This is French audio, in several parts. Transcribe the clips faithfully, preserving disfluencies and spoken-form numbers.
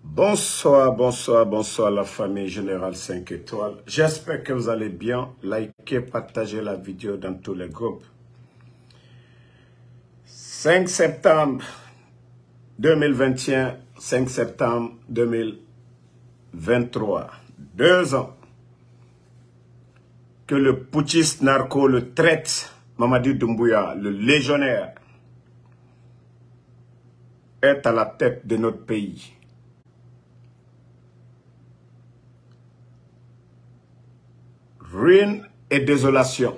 Bonsoir, bonsoir, bonsoir la famille Générale cinq étoiles. J'espère que vous allez bien. Likez, partagez la vidéo dans tous les groupes. cinq septembre deux mille vingt et un, cinq septembre deux mille vingt-trois. Deux ans que le putschiste narco, le traite Mamadi Doumbouya, le légionnaire, est à la tête de notre pays. Ruine et désolation.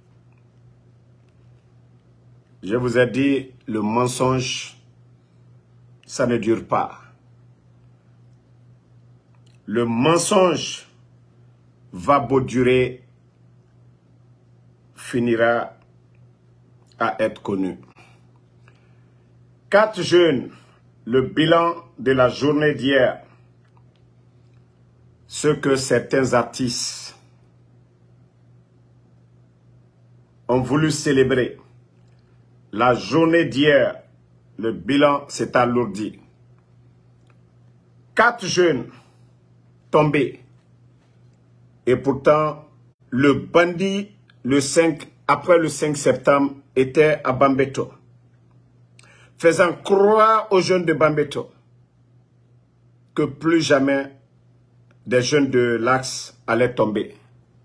Je vous ai dit, le mensonge, ça ne dure pas. Le mensonge va beau durer, finira à être connu. Quatre jeunes, le bilan de la journée d'hier, ce que certains artistes ont voulu célébrer. La journée d'hier, le bilan s'est alourdi. Quatre jeunes tombés. Et pourtant, le bandit, le cinq, après le cinq septembre, était à Bambeto. Faisant croire aux jeunes de Bambeto que plus jamais des jeunes de l'Axe allaient tomber.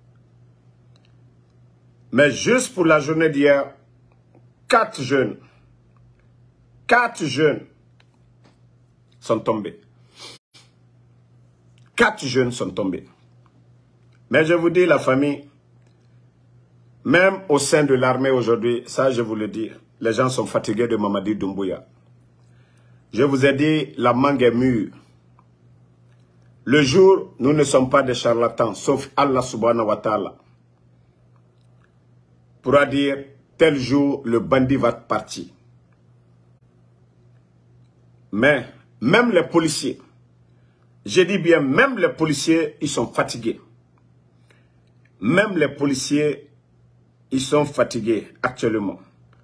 Mais juste pour la journée d'hier, quatre jeunes, quatre jeunes sont tombés. Quatre jeunes sont tombés. Mais je vous dis, la famille, même au sein de l'armée aujourd'hui, ça je vous le dis, les gens sont fatigués de Mamadi Doumbouya. Je vous ai dit, la mangue est mûre. Le jour, nous ne sommes pas des charlatans, sauf Allah subhanahu wa ta'ala pourra dire, tel jour, le bandit va partir. Mais, même les policiers, je dis bien, même les policiers, ils sont fatigués. Même les policiers, ils sont fatigués actuellement.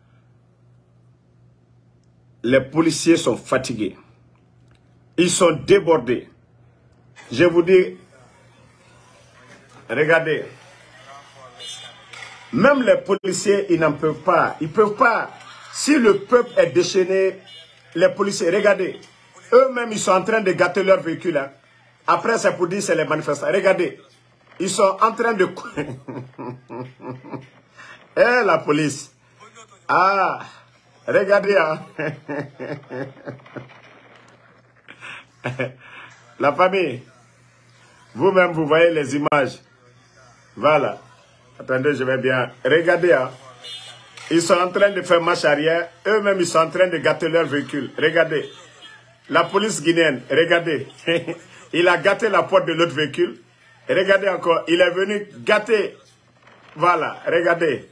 Les policiers sont fatigués. Ils sont débordés. Je vous dis, regardez, même les policiers, ils n'en peuvent pas. Ils ne peuvent pas. Si le peuple est déchaîné, les policiers, regardez, eux-mêmes, ils sont en train de gâter leur véhicule. Hein. Après, c'est pour dire que c'est les manifestants. Regardez, ils sont en train de... Eh, la police. Ah, regardez. Hein. La famille, vous-même, vous voyez les images. Voilà. Attendez, je vais bien. Regardez, hein. Ils sont en train de faire marche arrière. Eux-mêmes, ils sont en train de gâter leur véhicule. Regardez. La police guinéenne, regardez. Il a gâté la porte de l'autre véhicule. Regardez encore. Il est venu gâter. Voilà, regardez.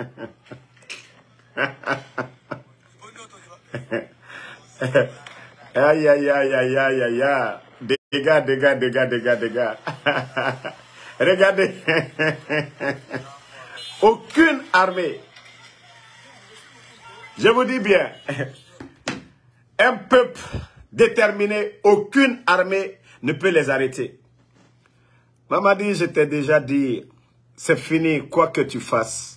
Aïe, aïe, aïe, aïe, aïe, aïe, aïe. Dégâts, dégâts, dégâts, dégâts, dégâts. Regardez. Aucune armée. Je vous dis bien. Un peuple déterminé, aucune armée ne peut les arrêter. Mamadi, je t'ai déjà dit, c'est fini, quoi que tu fasses.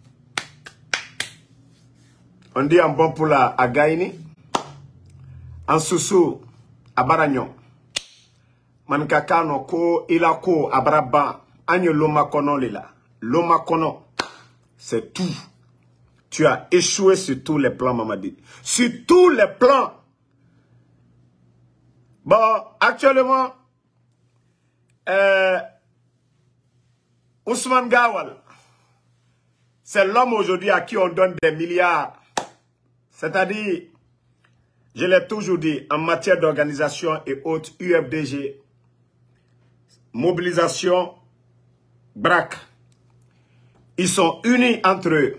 On dit en bon poula à Gaïni, en Soussou à Baragnon. Mankakano ko ilako abraba anyo loma kono lila. Loma kono. C'est tout. Tu as échoué sur tous les plans, Mamadi. Sur tous les plans. Bon, actuellement, euh, Ousmane Gawal, c'est l'homme aujourd'hui à qui on donne des milliards. C'est-à-dire, je l'ai toujours dit, en matière d'organisation et autres, U F D G, mobilisation, B R A C. Ils sont unis entre eux.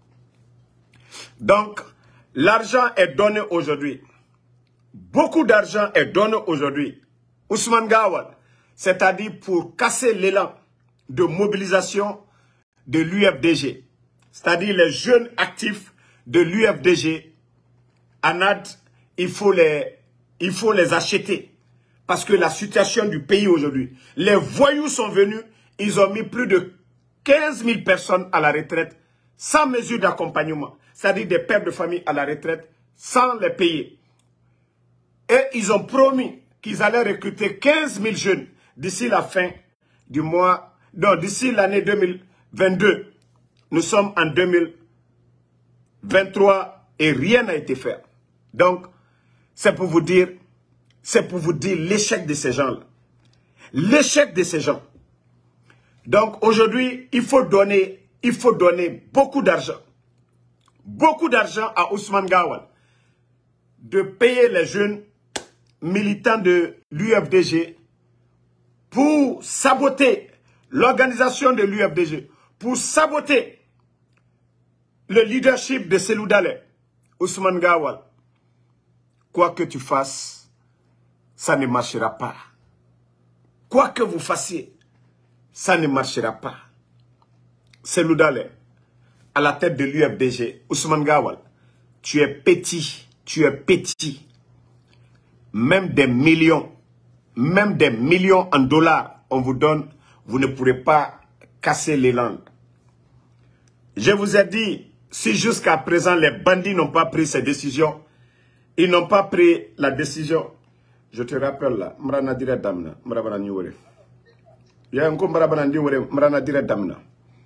Donc, l'argent est donné aujourd'hui. Beaucoup d'argent est donné aujourd'hui. Ousmane Gawal, c'est-à-dire pour casser l'élan de mobilisation de l'U F D G. C'est-à-dire les jeunes actifs de l'U F D G. Anad, il faut les, il faut les acheter. Parce que la situation du pays aujourd'hui, les voyous sont venus, ils ont mis plus de quinze mille personnes à la retraite sans mesure d'accompagnement. C'est-à-dire des pères de famille à la retraite sans les payer. Et ils ont promis qu'ils allaient recruter quinze mille jeunes d'ici la fin du mois, non, d'ici l'année deux mille vingt-deux. Nous sommes en deux mille vingt-trois et rien n'a été fait. Donc, c'est pour vous dire, c'est pour vous dire l'échec de ces gens-là. L'échec de ces gens. Donc, aujourd'hui, il faut donner, il faut donner beaucoup d'argent. Beaucoup d'argent à Ousmane Gawal. De payer les jeunes militants de l'U F D G pour saboter l'organisation de l'U F D G, pour saboter le leadership de Cellou Dalein. Ousmane Gawal, quoi que tu fasses, ça ne marchera pas. Quoi que vous fassiez, ça ne marchera pas. Cellou Dalein, à la tête de l'U F D G, Ousmane Gawal, tu es petit, tu es petit. Même des millions, même des millions en dollars, on vous donne, vous ne pourrez pas casser les langues. Je vous ai dit, si jusqu'à présent les bandits n'ont pas pris ces décisions, ils n'ont pas pris la décision. Je te rappelle là, Mrana dire Damna, Mrabana Niwere. Il y a un coup Mrabana Niwere, Mrana dire Damna.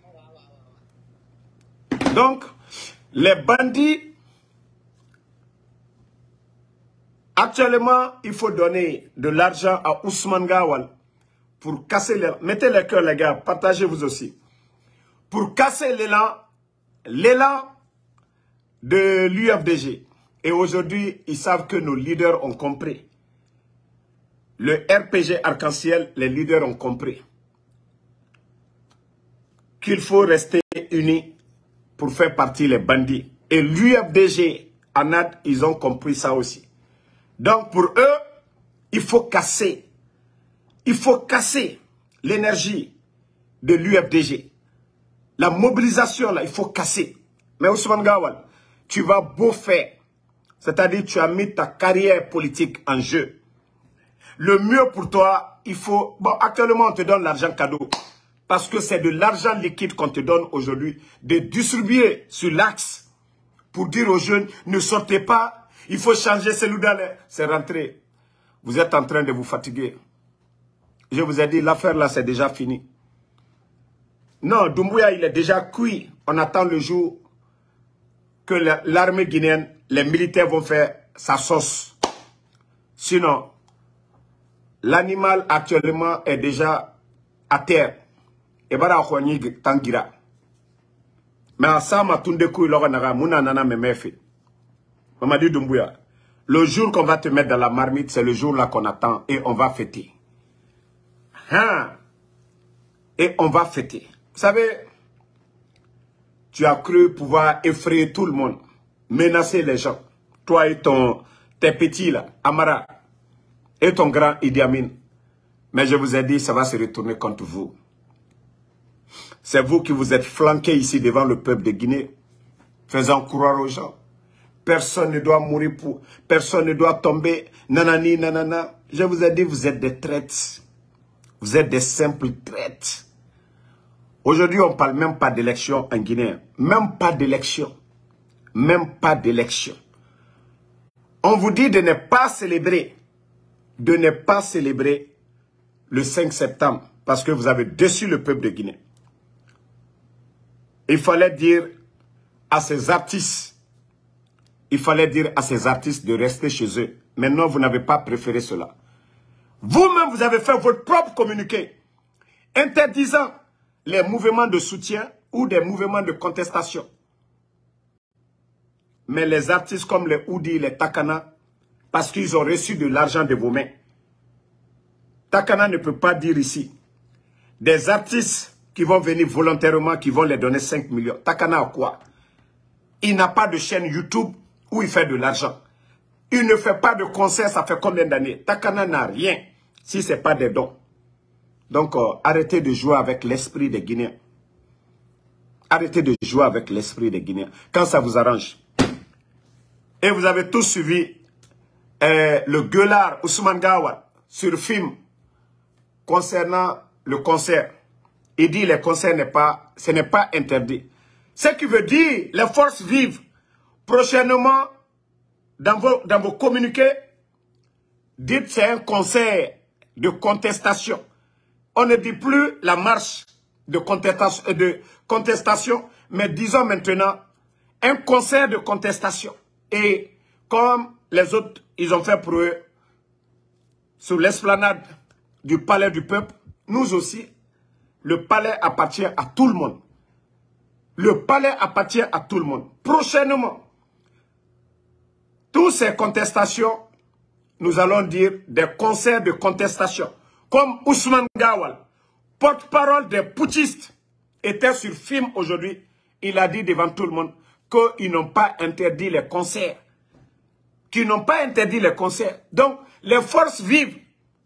Donc, les bandits, actuellement, il faut donner de l'argent à Ousmane Gawal pour casser l'élan. Mettez le cœur, les gars, partagez vous aussi. Pour casser l'élan, l'élan de l'U F D G. Et aujourd'hui, ils savent que nos leaders ont compris. Le R P G Arc-en-Ciel, les leaders ont compris qu'il faut rester unis pour faire partie les bandits. Et l'U F D G, Anad, ils ont compris ça aussi. Donc pour eux, il faut casser. Il faut casser l'énergie de l'U F D G. La mobilisation, là, il faut casser. Mais Ousmane Gawal, tu vas beau faire. C'est-à-dire tu as mis ta carrière politique en jeu. Le mieux pour toi, il faut... Bon, actuellement, on te donne l'argent cadeau. Parce que c'est de l'argent liquide qu'on te donne aujourd'hui. De distribuer sur l'axe. Pour dire aux jeunes, ne sortez pas. Il faut changer Cellou Dalein. C'est rentré. Vous êtes en train de vous fatiguer. Je vous ai dit, l'affaire là, c'est déjà fini. Non, Doumbouya, il est déjà cuit. On attend le jour que l'armée guinéenne, les militaires vont faire sa sauce. Sinon, l'animal actuellement est déjà à terre. Et bara akhwani tangira. Mais ensemble, tunde kuy loga naga muna nana memefe. Mamadi Doumbouya, le jour qu'on va te mettre dans la marmite, c'est le jour là qu'on attend et on va fêter. Hein? Et on va fêter. Vous savez, tu as cru pouvoir effrayer tout le monde, menacer les gens. Toi et ton, tes petits là, Amara, et ton grand Idi Amin. Mais je vous ai dit, ça va se retourner contre vous. C'est vous qui vous êtes flanqués ici devant le peuple de Guinée, faisant croire aux gens. Personne ne doit mourir pour... Personne ne doit tomber. Nanani, nanana. Je vous ai dit, vous êtes des traites. Vous êtes des simples traites. Aujourd'hui, on ne parle même pas d'élection en Guinée. Même pas d'élection. Même pas d'élection. On vous dit de ne pas célébrer. De ne pas célébrer le cinq septembre. Parce que vous avez déçu le peuple de Guinée. Il fallait dire à ces artistes, il fallait dire à ces artistes de rester chez eux. Maintenant, vous n'avez pas préféré cela. Vous-même, vous avez fait votre propre communiqué interdisant les mouvements de soutien ou des mouvements de contestation. Mais les artistes comme les Oudi, les Takana, parce qu'ils ont reçu de l'argent de vos mains. Takana ne peut pas dire ici. Des artistes qui vont venir volontairement, qui vont les donner cinq millions. Takana a quoi? Il n'a pas de chaîne YouTube où il fait de l'argent. Il ne fait pas de concert, ça fait combien d'années? Takana n'a rien, si ce n'est pas des dons. Donc, euh, arrêtez de jouer avec l'esprit des Guinéens. Arrêtez de jouer avec l'esprit des Guinéens. Quand ça vous arrange. Et vous avez tous suivi euh, le gueulard Ousmane Gawal sur film concernant le concert. Il dit le concert n'est pas, ce n'est pas interdit. Ce qui veut dire, les forces vives, prochainement, dans vos, dans vos communiqués, dites c'est un concert de contestation. On ne dit plus la marche de contestation, de contestation, mais disons maintenant un concert de contestation. Et comme les autres, ils ont fait pour eux, sur l'esplanade du palais du peuple, nous aussi, le palais appartient à tout le monde. Le palais appartient à tout le monde. Prochainement, toutes ces contestations, nous allons dire des concerts de contestation. Comme Ousmane Gawal, porte-parole des putschistes, était sur film aujourd'hui. Il a dit devant tout le monde qu'ils n'ont pas interdit les concerts. Qu'ils n'ont pas interdit les concerts. Donc, les forces vives,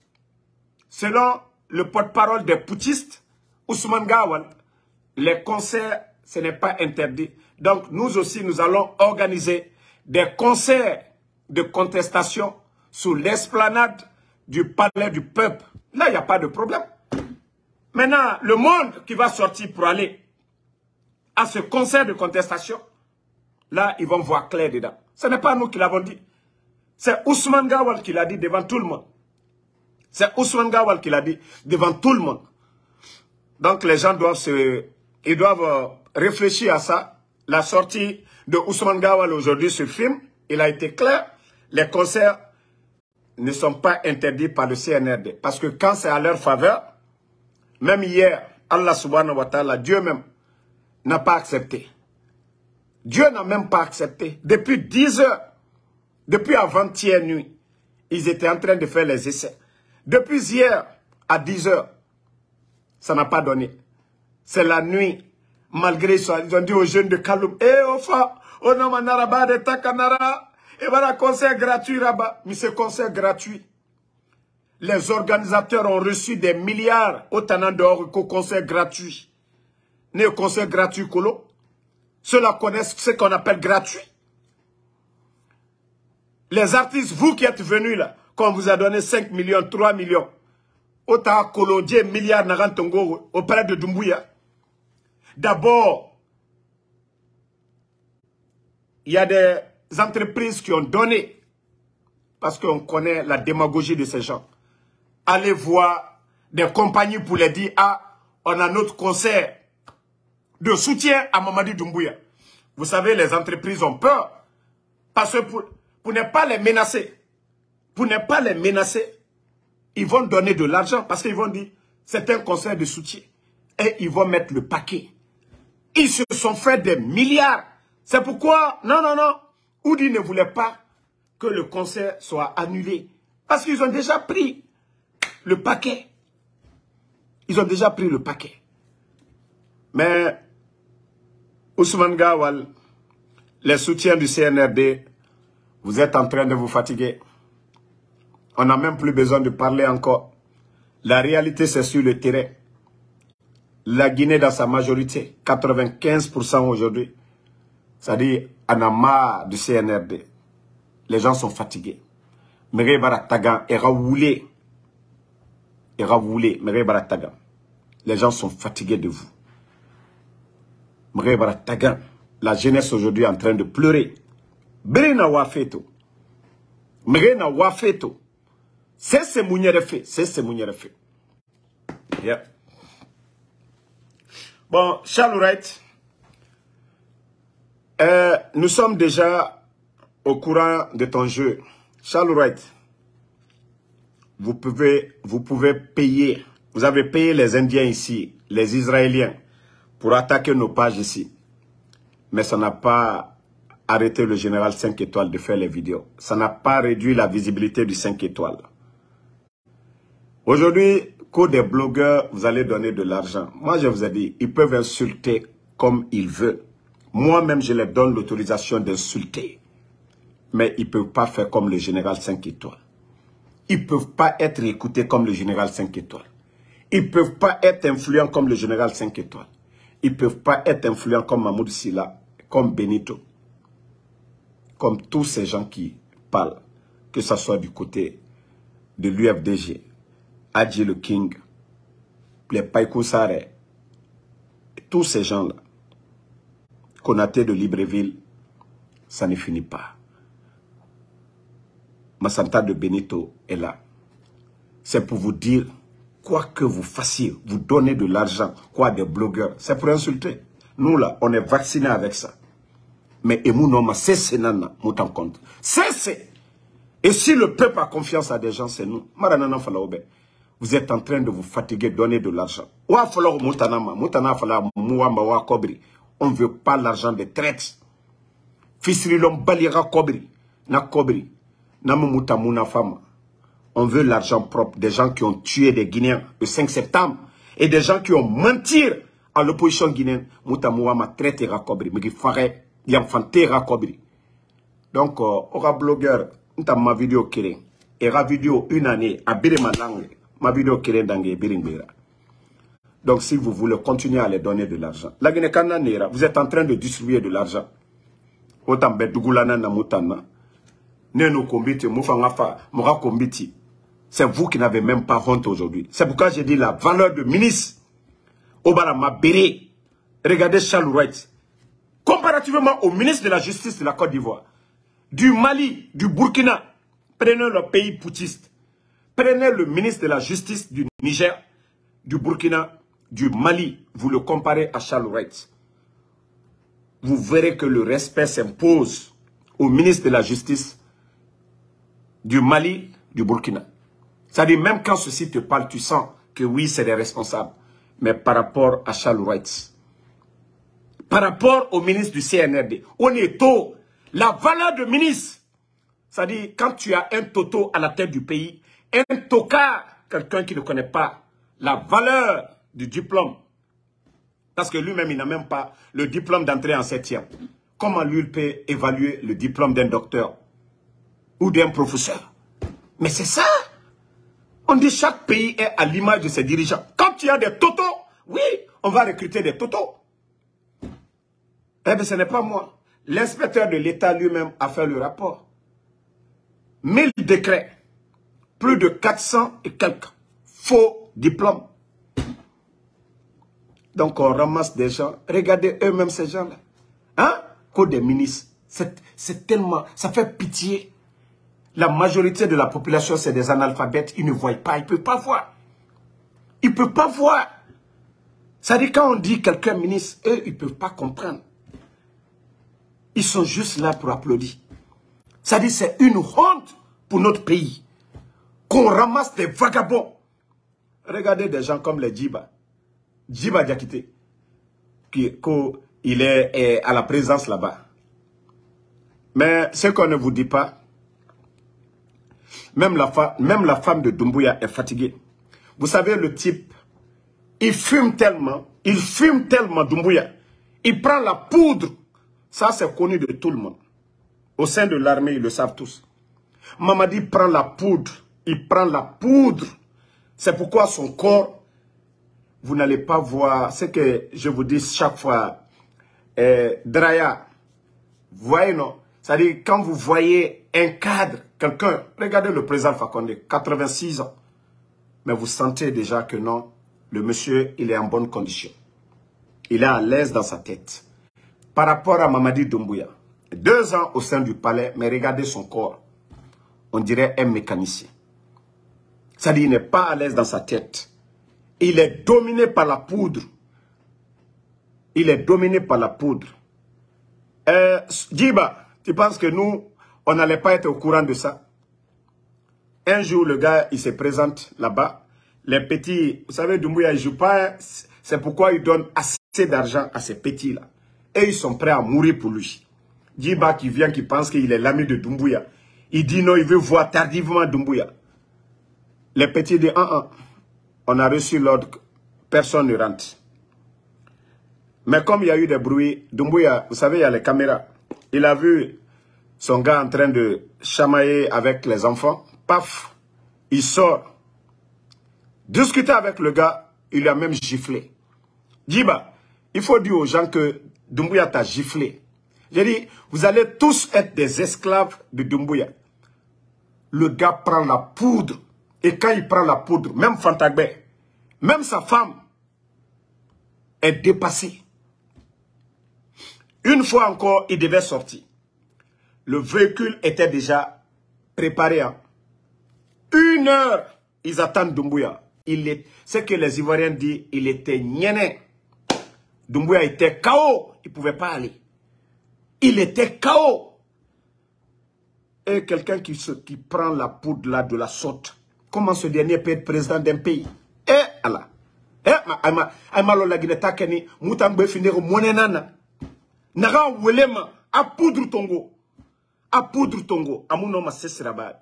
selon le porte-parole des putschistes, Ousmane Gawal, les concerts, ce n'est pas interdit. Donc, nous aussi, nous allons organiser des concerts de contestation sous l'esplanade du palais du peuple. Là, il n'y a pas de problème. Maintenant, le monde qui va sortir pour aller à ce concert de contestation, là, ils vont voir clair dedans. Ce n'est pas nous qui l'avons dit. C'est Ousmane Gawal qui l'a dit devant tout le monde. C'est Ousmane Gawal qui l'a dit devant tout le monde. Donc, les gens doivent se... Ils doivent réfléchir à ça. La sortie de Ousmane Gawal aujourd'hui sur film, il a été clair. Les concerts ne sont pas interdits par le C N R D. Parce que quand c'est à leur faveur, même hier, Allah subhanahu wa ta'ala, Dieu même, n'a pas accepté. Dieu n'a même pas accepté. Depuis dix heures, depuis avant-hier nuit, ils étaient en train de faire les essais. Depuis hier, à dix heures, ça n'a pas donné. C'est la nuit. Malgré ça, ils ont dit aux jeunes de Kaloum, eh, Ofa, on a manaraba de Takanara, et voilà, concert gratuit là-bas. Mais ce concert gratuit, les organisateurs ont reçu des milliards au tenant dehors qu'au concert gratuit. Né au concert gratuit, Kolo. Ceux-là connaissent ce qu'on appelle gratuit. Les artistes, vous qui êtes venus là, qu'on vous a donné cinq millions, trois millions, autant Kolo, Dieu, milliards, Narantongo, auprès de Doumbouya. D'abord, il y a des entreprises qui ont donné, parce qu'on connaît la démagogie de ces gens. Allez voir des compagnies pour les dire, ah, on a notre concert de soutien à Mamadi Doumbouya. Vous savez, les entreprises ont peur, parce que pour, pour ne pas les menacer, pour ne pas les menacer, ils vont donner de l'argent, parce qu'ils vont dire, c'est un concert de soutien. Et ils vont mettre le paquet. Ils se sont fait des milliards. C'est pourquoi, non, non, non, Oudi ne voulait pas que le concert soit annulé. Parce qu'ils ont déjà pris le paquet. Ils ont déjà pris le paquet. Mais, Ousmane Gawal, les soutiens du C N R D, vous êtes en train de vous fatiguer. On n'a même plus besoin de parler encore. La réalité, c'est sur le terrain. La Guinée dans sa majorité, quatre-vingt-quinze pour cent aujourd'hui, c'est-à-dire on a marre du C N R D. Les gens sont fatigués. Méré Baratagan est raoulé. Est raoulé, Méré Baratagan. Les gens sont fatigués de vous. Méré Baratagan, la jeunesse aujourd'hui est en train de pleurer. Méré na wafeto. Méré na wafeto. C'est ce mounière fait. C'est ce mounière fait. Yeah. Bon, Charles Wright, euh, nous sommes déjà au courant de ton jeu. Charles Wright, vous pouvez, vous pouvez payer, vous avez payé les Indiens ici, les Israéliens, pour attaquer nos pages ici. Mais ça n'a pas arrêté le général cinq étoiles de faire les vidéos. Ça n'a pas réduit la visibilité du cinq étoiles. Aujourd'hui, qu'aux des blogueurs, vous allez donner de l'argent. Moi, je vous ai dit, ils peuvent insulter comme ils veulent. Moi-même, je leur donne l'autorisation d'insulter. Mais ils ne peuvent pas faire comme le général cinq étoiles. Ils ne peuvent pas être écoutés comme le général cinq étoiles. Ils ne peuvent pas être influents comme le général cinq étoiles. Ils ne peuvent pas être influents comme Mahmoud Silla, comme Benito. Comme tous ces gens qui parlent, que ce soit du côté de l'U F D G, Adji le King, les Païkou Saré, tous ces gens-là, Konaté de Libreville, ça ne finit pas. Massanta de Benito est là. C'est pour vous dire, quoi que vous fassiez, vous donnez de l'argent, quoi des blogueurs, c'est pour insulter. Nous là, on est vaccinés avec ça. Mais Emounom, c'est c'est nana, moutan compte. C'est c'est. Et si le peuple a confiance à des gens, c'est nous. Maranana Falaoube, vous êtes en train de vous fatiguer, donner de l'argent. Wa falor moutanama, moutana fala mouamba wa kobri. On ne veut pas l'argent des traites. Fisrilom balira kobri, na kobri, na moutamuna fama. On veut l'argent propre des gens qui ont tué des Guinéens le cinq septembre et des gens qui ont menti à l'opposition guinéenne. Moutamouama traite Rakobri, mais qui ferait y'enfanter Rakobri. Donc, aura blogueur, n'ta ma vidéo kéré, et ra vidéo une année à Birima langue, ma vidéo kéré d'angue Biringbera. Donc, si vous voulez continuer à les donner de l'argent, la Guinée Kananera, vous êtes en train de distribuer de l'argent. Autant Bedougulana na Moutana, Neno Kombiti, Moufangafa, Moura Kombiti. C'est vous qui n'avez même pas honte aujourd'hui. C'est pourquoi j'ai dit la valeur de ministre. Obara Mabéré. Regardez Charles Wright. Comparativement au ministre de la Justice de la Côte d'Ivoire, du Mali, du Burkina, prenez le pays poutiste. Prenez le ministre de la Justice du Niger, du Burkina, du Mali. Vous le comparez à Charles Wright. Vous verrez que le respect s'impose au ministre de la Justice du Mali, du Burkina. C'est-à-dire, même quand ceci te parle, tu sens que oui, c'est des responsables. Mais par rapport à Charles Wright, par rapport au ministre du C N R D, on est tôt. La valeur de ministre, c'est-à-dire, quand tu as un toto à la tête du pays, un tocard, quelqu'un qui ne connaît pas la valeur du diplôme, parce que lui-même, il n'a même pas le diplôme d'entrée en septième. Comment lui il peut évaluer le diplôme d'un docteur ou d'un professeur? Mais c'est ça. On dit chaque pays est à l'image de ses dirigeants. Quand tu as des totos, oui, on va recruter des totos. Eh bien, ce n'est pas moi. L'inspecteur de l'État lui-même a fait le rapport. mille décrets, plus de quatre cents et quelques faux diplômes. Donc, on ramasse des gens. Regardez eux-mêmes ces gens-là. Hein? Code des ministres. C'est tellement... Ça fait pitié. La majorité de la population, c'est des analphabètes. Ils ne voient pas. Ils ne peuvent pas voir. Ils ne peuvent pas voir. C'est-à-dire, quand on dit quelqu'un ministre, eux, ils ne peuvent pas comprendre. Ils sont juste là pour applaudir. C'est-à-dire, c'est une honte pour notre pays. Qu'on ramasse des vagabonds. Regardez des gens comme les Djiba. Djiba Diakité. Qui, il est, est à la présence là-bas. Mais ce qu'on ne vous dit pas, Même la, même la femme de Doumbouya est fatiguée. Vous savez, le type, il fume tellement, il fume tellement Doumbouya. Il prend la poudre. Ça, c'est connu de tout le monde. Au sein de l'armée, ils le savent tous. Mamadi prend la poudre. Il prend la poudre. C'est pourquoi son corps, vous n'allez pas voir ce que je vous dis chaque fois. Euh, Draya, vous voyez, non? C'est-à-dire, quand vous voyez un cadre, quelqu'un, regardez le président Fakonde, quatre-vingt-six ans. Mais vous sentez déjà que non, le monsieur, il est en bonne condition. Il est à l'aise dans sa tête. Par rapport à Mamadi Doumbouya, deux ans au sein du palais, mais regardez son corps. On dirait un mécanicien. C'est-à-dire, il n'est pas à l'aise dans sa tête. Il est dominé par la poudre. Il est dominé par la poudre. Euh, Djiba, tu penses que nous, on n'allait pas être au courant de ça? Un jour, le gars, il se présente là-bas. Les petits, vous savez, Doumbouya, il ne joue pas. C'est pourquoi il donne assez d'argent à ces petits-là. Et ils sont prêts à mourir pour lui. Djiba qui vient, qui pense qu'il est l'ami de Doumbouya. Il dit non, il veut voir tardivement Doumbouya. Les petits disent, ah, ah, on a reçu l'ordre, personne ne rentre. Mais comme il y a eu des bruits, Doumbouya, vous savez, il y a les caméras. Il a vu son gars en train de chamailler avec les enfants. Paf, il sort. Discuter avec le gars, il lui a même giflé. Djiba, il faut dire aux gens que Doumbouya t'a giflé. J'ai dit, vous allez tous être des esclaves de Doumbouya. Le gars prend la poudre Et quand il prend la poudre, même Fantagbe, même sa femme est dépassée. Une fois encore, il devait sortir. Le véhicule était déjà préparé. Hein. Une heure, ils attendent Doumbouya. Il est, ce que les Ivoiriens disent, il était niéné. Doumbouya était K O. Il ne pouvait pas aller. Il était K O. Et quelqu'un qui, qui prend la poudre là de la sorte. Comment ce dernier peut être président d'un pays? Eh, Allah. Eh, ma, ma, la Guinée takeni, moutambe finir monenana. Naga welema, a poudre tongo. A poudre tongo. Amouno ma sesiraba.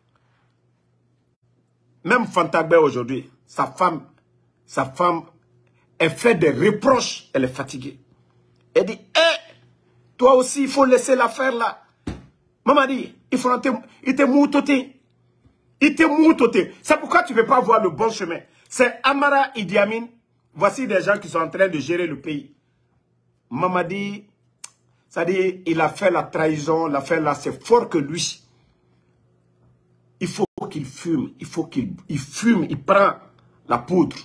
Même Fantagbe aujourd'hui, sa femme, sa femme, elle fait des reproches, elle est fatiguée. Elle dit, eh, toi aussi, il faut laisser l'affaire là. Maman dit, il faut il te moutoté. Il te moutoté. C'est pourquoi tu ne peux pas voir le bon chemin. C'est Amara Idi Amin. Voici des gens qui sont en train de gérer le pays. Maman dit, ça dit, il a fait la trahison, l'affaire là, c'est fort que lui. Il faut qu'il fume, il faut qu'il il fume, il prend la poudre.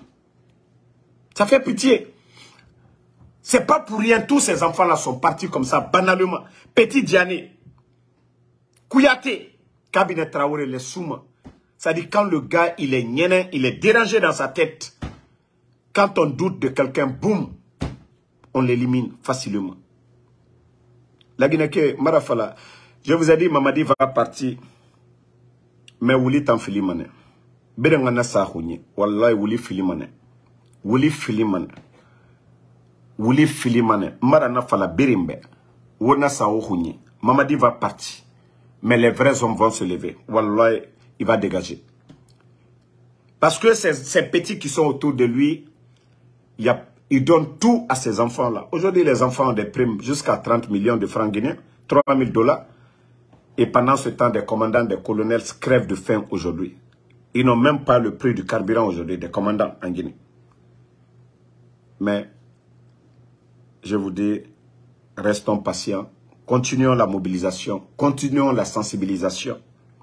Ça fait pitié. C'est pas pour rien, tous ces enfants-là sont partis comme ça, banalement. Petit Diané, Kouyaté, Cabinet Traoré, les Souma. Ça dit quand le gars, il est niénin, il est dérangé dans sa tête. Quand on doute de quelqu'un, boum, on l'élimine facilement. La Guinée, Marafala, je vous ai dit, Mamadi va partir. Mais Wuli t'en filimane. Bedengana sahouni. Wallahi Wuli filimane. Wuli filimane. Wuli filimane. Marana fala birimbe. Wona sahouni. Mamadi va partir. Mais les vrais hommes vont se lever. Wallahi, il va dégager. Parce que ces, ces petits qui sont autour de lui, il, a, il donne tout à ces enfants-là. Aujourd'hui, les enfants ont des primes jusqu'à trente millions de francs guinéens. trois mille dollars. Et pendant ce temps, des commandants, des colonels crèvent de faim aujourd'hui. Ils n'ont même pas le prix du carburant aujourd'hui, des commandants en Guinée. Mais, je vous dis, restons patients, continuons la mobilisation, continuons la sensibilisation.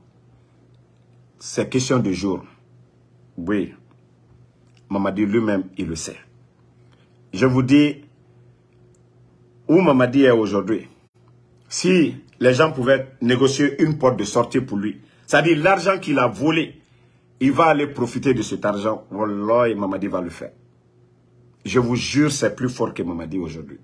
C'est question de jour. Oui, Mamadi lui-même, il le sait. Je vous dis, où Mamadi est aujourd'hui, si les gens pouvaient négocier une porte de sortie pour lui, c'est-à-dire l'argent qu'il a volé, il va aller profiter de cet argent. Wallah, Mamadi va le faire. Je vous jure, c'est plus fort que Mamadi aujourd'hui.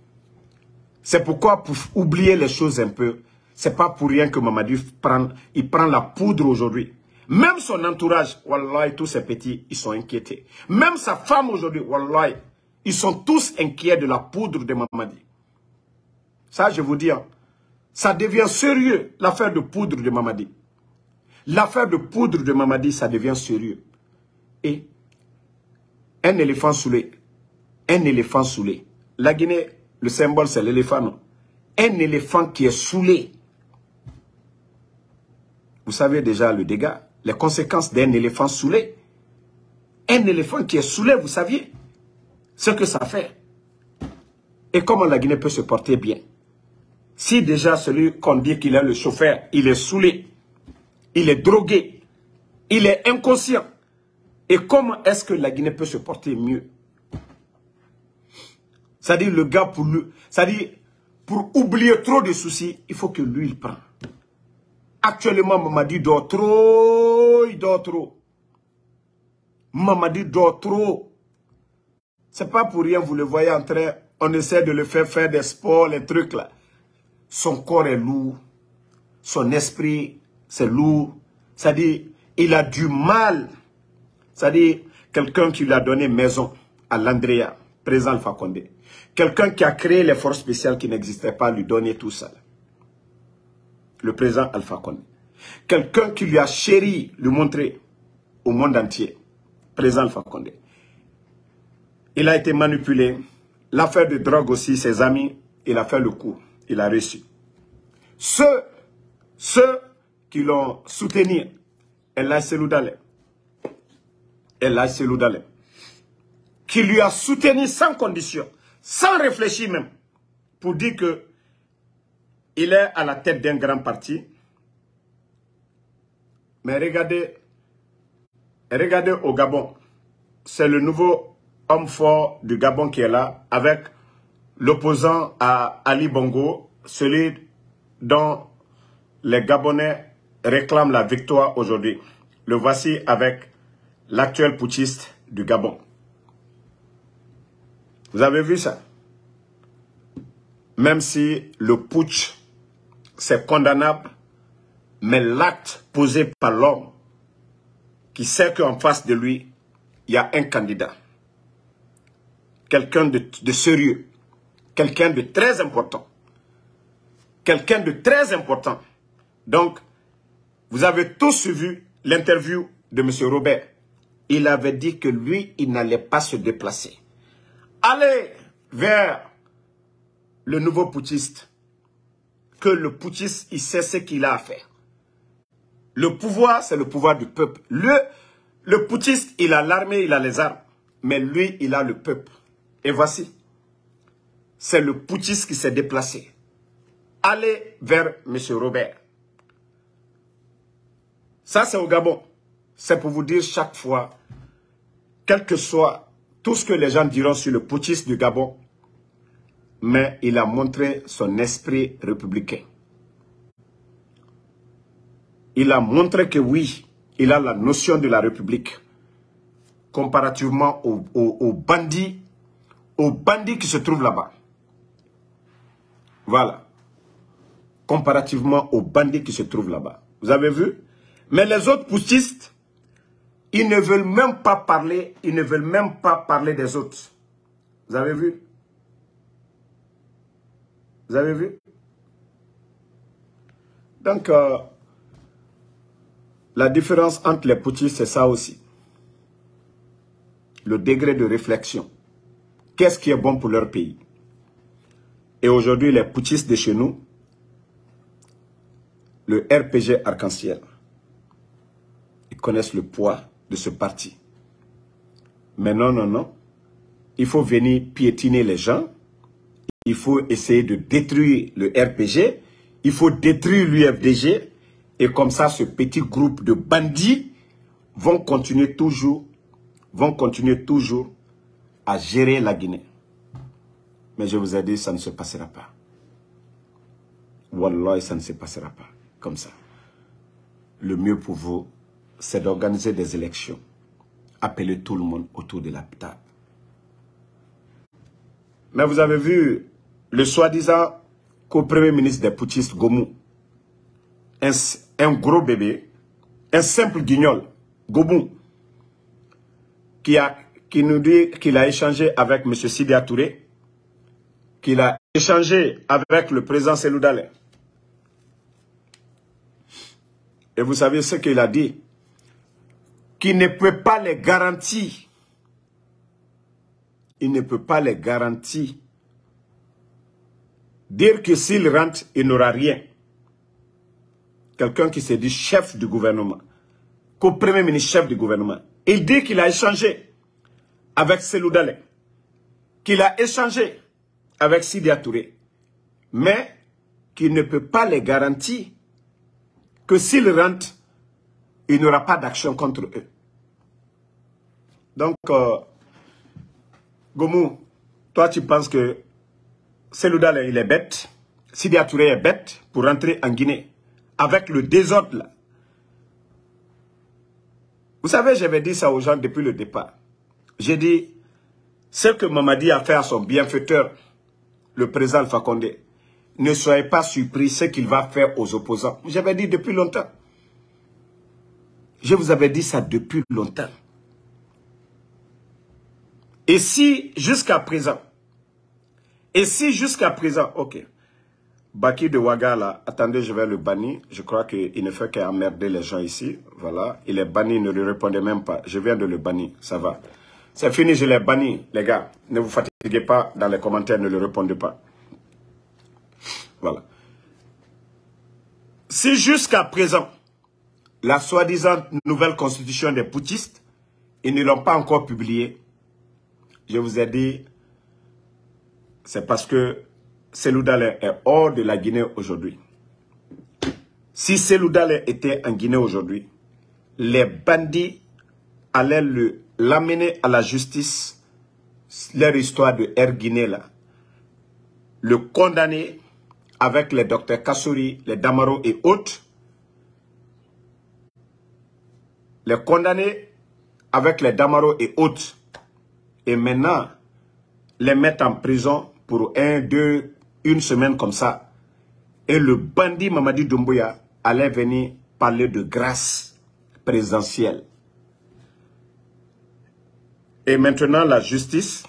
C'est pourquoi, pour oublier les choses un peu, c'est pas pour rien que Mamadi prend, il prend la poudre aujourd'hui. Même son entourage, Wallah, tous ces petits, ils sont inquiétés. Même sa femme aujourd'hui, Wallah, ils sont tous inquiets de la poudre de Mamadi. Ça, je vous dis, hein, ça devient sérieux, l'affaire de poudre de Mamadi. L'affaire de poudre de Mamadi, ça devient sérieux. Et un éléphant saoulé, un éléphant saoulé. La Guinée, le symbole, c'est l'éléphant, non? Un éléphant qui est saoulé. Vous savez déjà le dégât, les conséquences d'un éléphant saoulé. Un éléphant qui est saoulé, vous saviez ce que ça fait. Et comment la Guinée peut se porter bien. Si déjà celui qu'on dit qu'il est le chauffeur, il est saoulé, il est drogué, il est inconscient. Et comment est-ce que la Guinée peut se porter mieux? C'est-à-dire le gars pour lui, c'est-à-dire pour oublier trop de soucis, il faut que lui il prenne. Actuellement, Mamadi dort trop, il dort trop. Mamadi dort trop. C'est pas pour rien, vous le voyez en train, on essaie de le faire faire des sports, les trucs là. Son corps est lourd, son esprit c'est lourd. C'est-à-dire, il a du mal. C'est-à-dire, quelqu'un qui lui a donné maison à l'Andrea, président Alpha Condé. Quelqu'un qui a créé les forces spéciales qui n'existaient pas, lui donner tout ça. Le président Alpha Condé. Quelqu'un qui lui a chéri, lui montrer au monde entier. Président Alpha Condé. Il a été manipulé. L'affaire de drogue aussi, ses amis, il a fait le coup. Il a reçu. Ceux, ceux qui l'ont soutenu, El Seloudale, El Seloudale, qui lui a soutenu sans condition, sans réfléchir même, pour dire que il est à la tête d'un grand parti. Mais regardez, regardez au Gabon, c'est le nouveau homme fort du Gabon qui est là, avec l'opposant à Ali Bongo, celui dont les Gabonais réclament la victoire aujourd'hui. Le voici avec l'actuel putschiste du Gabon. Vous avez vu ça? Même si le putsch, c'est condamnable, mais l'acte posé par l'homme qui sait qu'en face de lui, il y a un candidat. Quelqu'un de, de sérieux. Quelqu'un de très important. Quelqu'un de très important. Donc, vous avez tous vu l'interview de M. Robert. Il avait dit que lui, il n'allait pas se déplacer. Allez vers le nouveau putschiste. Que le putschiste, il sait ce qu'il a à faire. Le pouvoir, c'est le pouvoir du peuple. Le, le putschiste, il a l'armée, il a les armes. Mais lui, il a le peuple. Et voici. C'est le putschiste qui s'est déplacé. Allez vers M. Robert. Ça, c'est au Gabon. C'est pour vous dire chaque fois, quel que soit tout ce que les gens diront sur le putschiste du Gabon, mais il a montré son esprit républicain. Il a montré que oui, il a la notion de la République, comparativement aux, aux, aux bandits, aux bandits qui se trouvent là-bas. Voilà. Comparativement aux bandits qui se trouvent là-bas. Vous avez vu? Mais les autres putschistes, ils ne veulent même pas parler, ils ne veulent même pas parler des autres. Vous avez vu? Vous avez vu? Donc, euh, la différence entre les putschistes, c'est ça aussi. Le degré de réflexion. Qu'est-ce qui est bon pour leur pays? Et aujourd'hui, les putschistes de chez nous, le R P G Arc-en-Ciel, ils connaissent le poids de ce parti. Mais non, non, non. Il faut venir piétiner les gens. Il faut essayer de détruire le R P G. Il faut détruire l'U F D G. Et comme ça, ce petit groupe de bandits vont continuer toujours, vont continuer toujours à gérer la Guinée. Mais je vous ai dit, ça ne se passera pas. Wallah, ça ne se passera pas comme ça. Le mieux pour vous, c'est d'organiser des élections. Appeler tout le monde autour de la table. Mais vous avez vu le soi-disant co-premier ministre des putschistes, Gomou. Un, un gros bébé, un simple guignol, Gomou, qui, a, qui nous dit qu'il a échangé avec M. Sidya Touré, qu'il a échangé avec le président Cellou Dalein. Et vous savez ce qu'il a dit? Qu'il ne peut pas les garantir. Il ne peut pas les garantir. Dire que s'il rentre, il n'aura rien. Quelqu'un qui se dit chef du gouvernement, qu'au premier ministre chef du gouvernement, il dit qu'il a échangé avec Cellou Dalein, qu'il a échangé avec Sidya Touré, mais qu'il ne peut pas les garantir que s'il rentre, il n'y aura pas d'action contre eux. Donc, euh, Gomou, toi tu penses que Cellou Dalein il est bête, Sidya Touré est bête pour rentrer en Guinée avec le désordre là. Vous savez, j'avais dit ça aux gens depuis le départ. J'ai dit, ce que Mamadi a fait à son bienfaiteur, le président Alpha Condé, ne soyez pas surpris ce qu'il va faire aux opposants. J'avais dit depuis longtemps. Je vous avais dit ça depuis longtemps. Et si jusqu'à présent, et si jusqu'à présent, ok, Baki de Ouaga là, attendez, je vais le bannir. Je crois qu'il ne fait qu'emmerder les gens ici. Voilà, il est banni, il ne lui répondait même pas. Je viens de le bannir, ça va. C'est fini, je l'ai banni, les gars. Ne vous fatiguez pas dans les commentaires, ne le répondez pas. Voilà. Si jusqu'à présent, la soi-disant nouvelle constitution des putschistes, ils ne l'ont pas encore publiée, je vous ai dit, c'est parce que Cellou Dalein est hors de la Guinée aujourd'hui. Si Cellou Dalein était en Guinée aujourd'hui, les bandits allait l'amener à la justice, leur histoire de Air Guinée là, le condamner avec les docteurs Kassouri, les Damaro et autres, les condamner avec les Damaro et autres, et maintenant les mettre en prison pour un, deux, une semaine comme ça. Et le bandit Mamadi Doumbouya allait venir parler de grâce présidentielle. Et maintenant la justice,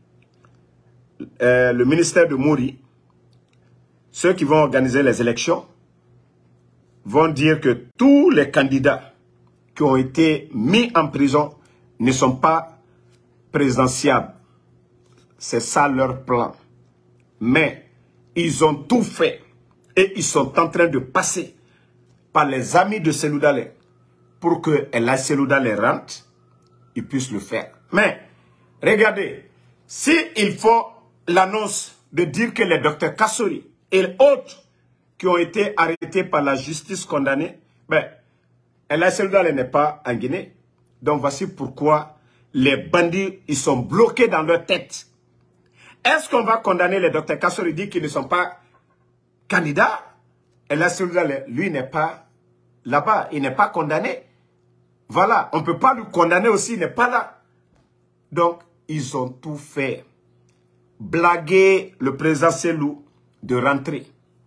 euh, le ministère de Mouri, ceux qui vont organiser les élections, vont dire que tous les candidats qui ont été mis en prison ne sont pas présidentiables. C'est ça leur plan. Mais ils ont tout fait et ils sont en train de passer par les amis de Seloudalé pour que la Seloudalé rentre, ils puissent le faire. Mais regardez, s'ils font l'annonce de dire que les docteurs Kassouri et autres qui ont été arrêtés par la justice condamnés, ben, la Seloudalé n'est pas en Guinée. Donc voici pourquoi les bandits, ils sont bloqués dans leur tête. Est-ce qu'on va condamner les docteurs Kassouri, dit qu'ils ne sont pas candidats? Et la Seloudalé, lui, n'est pas là-bas, il n'est pas condamné. Voilà, on ne peut pas le condamner aussi, il n'est pas là. Donc, ils ont tout fait. Blaguer le président Selou de rentrer.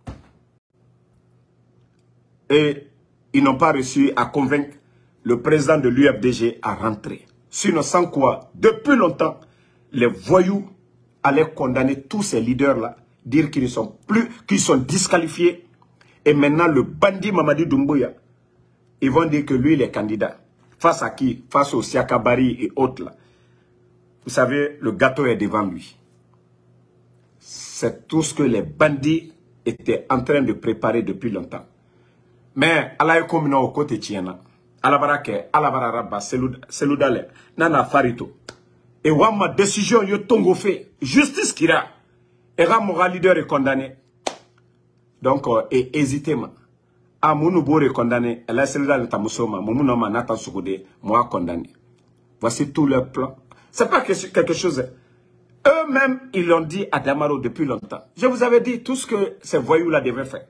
Et ils n'ont pas réussi à convaincre le président de l'U F D G à rentrer. Sinon, sans quoi, depuis longtemps, les voyous allaient condamner tous ces leaders-là, dire qu'ils ne sont plus, qu'ils sont disqualifiés. Et maintenant, le bandit Mamadi Doumbouya, ils vont dire que lui, il est candidat. Face à qui? Face au Siakabari et autres là. Vous savez, le gâteau est devant lui. C'est tout ce que les bandits étaient en train de préparer depuis longtemps. Mais, Allah est comme au côté tiena. Alabarake, Alabararaba, Seloudalé, Nana Farito. Et Wama décision yo tongo fait. Justice kira. Et Ramora leader est condamné. Donc, euh, et hésitez moi. Ah, mon nouveau est condamné. Et là, Seloudalé Tamusoma, mon nom Nathan Soukode, moi condamné. Voici tout leur plan. C'est pas quelque chose. Eux-mêmes, ils l'ont dit à Damaro depuis longtemps. Je vous avais dit tout ce que ces voyous-là devaient faire.